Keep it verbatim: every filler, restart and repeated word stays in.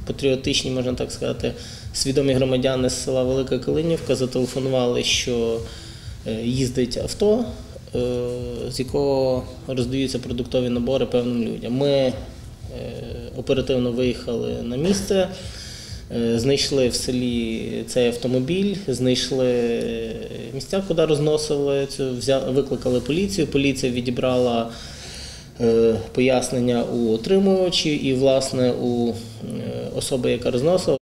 патріотичні, можна так сказати, свідомі громадяни з села Велика Калинівка зателефонували, що їздить авто, з якого роздаються продуктові набори певним людям. Ми оперативно виїхали на місце, знайшли в селі цей автомобіль, знайшли місця, куди розносили, викликали поліцію. Поліція відібрала пояснення у отримувачів і, власне, у особи, яка розносила.